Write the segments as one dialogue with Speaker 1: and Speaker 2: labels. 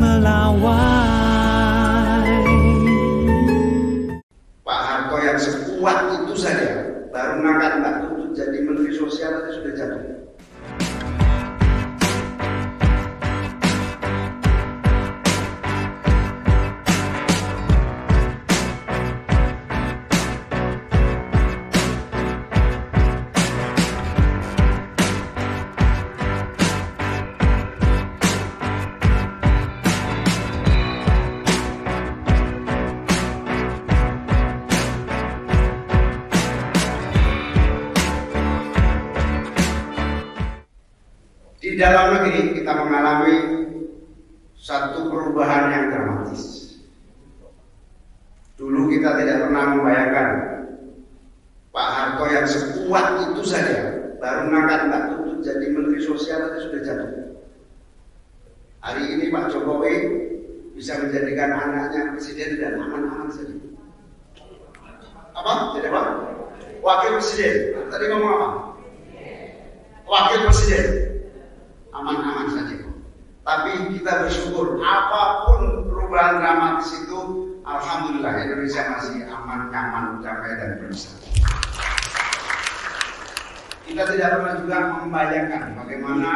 Speaker 1: melawai.
Speaker 2: Pak Harto yang sekuat itu saja baru ngangkat Mbak Tutut jadi Menteri Sosial itu sudah jatuh. Di dalam negeri kita mengalami satu perubahan yang dramatis. Dulu kita tidak pernah membayangkan Pak Harto yang sekuat itu saja baru ngangkat Mbak Tutut jadi Menteri Sosial itu sudah jatuh. Hari ini Pak Jokowi bisa menjadikan anaknya presiden dan aman-aman saja. Apa? Jadi apa? Wakil presiden. Tadi ngomong apa? Wakil presiden. Aman-aman saja. Tapi kita bersyukur apapun perubahan dramatis itu, alhamdulillah Indonesia masih aman, nyaman, damai dan bersatu. Kita tidak pernah juga membayangkan bagaimana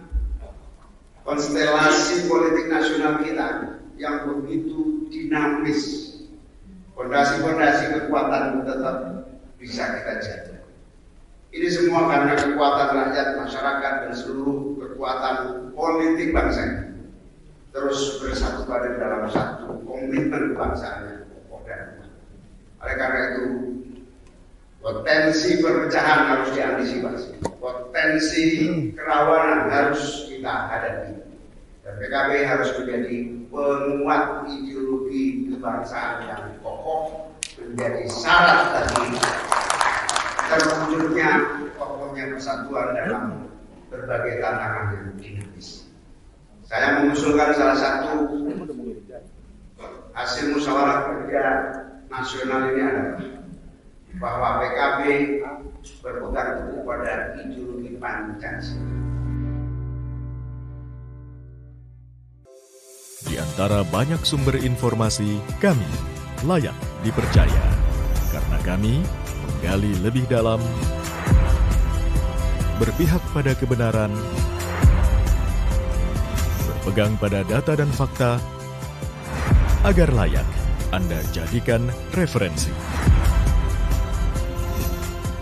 Speaker 2: konstelasi politik nasional kita yang begitu dinamis, fondasi-fondasi kekuatan tetap bisa kita jaga. Ini semua karena kekuatan rakyat, masyarakat, dan seluruh kekuatan politik bangsa ini terus bersatu pada dalam satu komitmen bangsanya. Oleh karena itu, potensi perpecahan harus diantisipasi, potensi kerawanan harus kita hadapi, dan PKB harus menjadi penguat ideologi kebangsaan yang kokoh, menjadi syarat tadi terwujudnya pokoknya persatuan dalam berbagai tantangan yang dinamis. Saya mengusulkan salah satu hasil musyawarah kerja nasional ini adalah bahwa PKB berpegang teguh pada ideologi Pancasila.
Speaker 3: Di antara banyak sumber informasi, kami layak dipercaya karena kami menggali lebih dalam, berpihak pada kebenaran, berpegang pada data dan fakta, agar layak Anda jadikan referensi.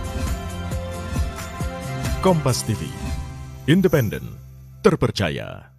Speaker 3: Kompas TV, independen, terpercaya.